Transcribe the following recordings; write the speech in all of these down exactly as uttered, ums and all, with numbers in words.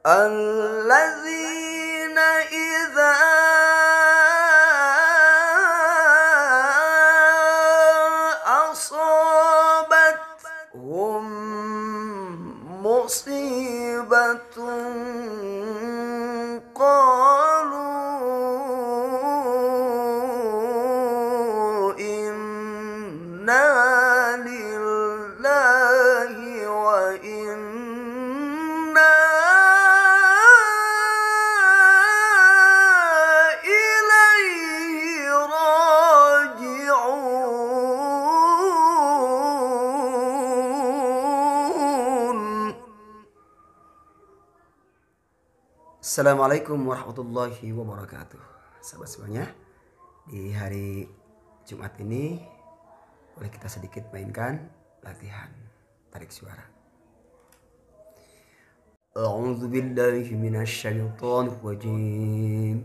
الذين إذا أصابتهم مصيبة قالوا إنا لله وإنا إليه راجعون. Assalamualaikum warahmatullahi wabarakatuh. Sahabat semuanya, di hari Jumat ini boleh kita sedikit mainkan latihan tarik suara. A'udzu billahi minasyaitonir rajim.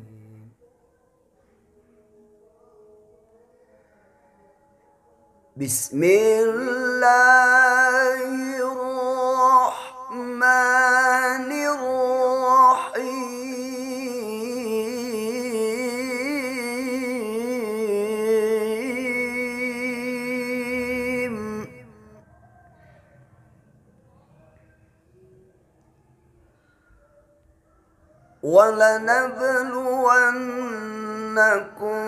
Bismillahirrahmanirrahim. وَلَنَبْلُوَنَّكُمْ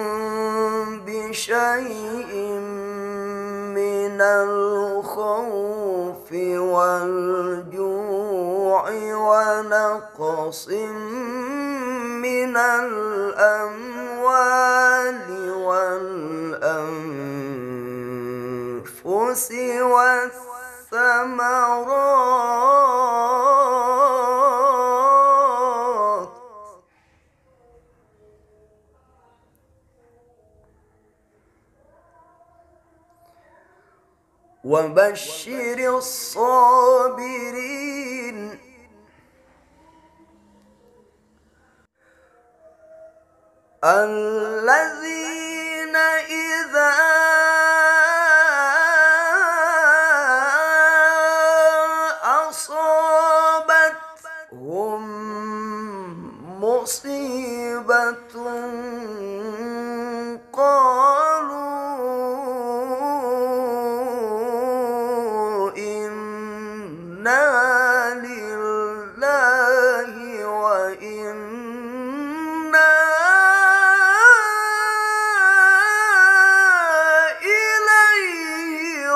بِشَيْءٍ مِّنَ الْخَوْفِ وَالْجُوعِ وَنَقْصٍ مِّنَ الْأَمْوَالِ وَالْأَنفُسِ وَالثَّمَرَاتِ وَبَشِّرِ الصَّابِرِينَ الَّذِينَ إِذَا أَصَابَتْهُم مُّصِيبَةٌ قالوا إنا لله وإنا إليه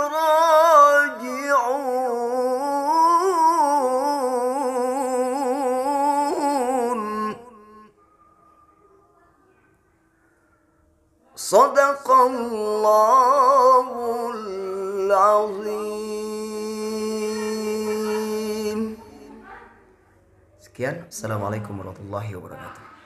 راجعون. Sadaqallahul azim. Sekian, assalamualaikum warahmatullahi wabarakatuh.